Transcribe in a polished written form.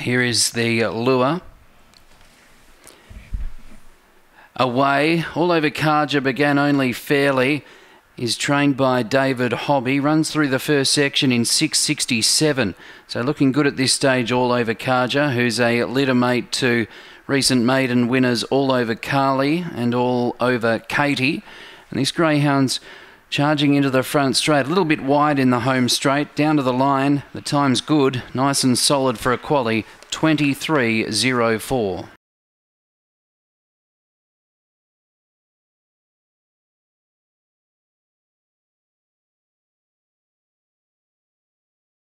Here is the lure. Away, All Over Carja began only fairly. Is trained by David Hobby, runs through the first section in 6:67. So looking good at this stage, All Over Carja, who's a litter mate to recent maiden winners All Over Carly and All Over Katie. And this greyhound's charging into the front straight, a little bit wide in the home straight, down to the line. The time's good, nice and solid for a quali, 23.04.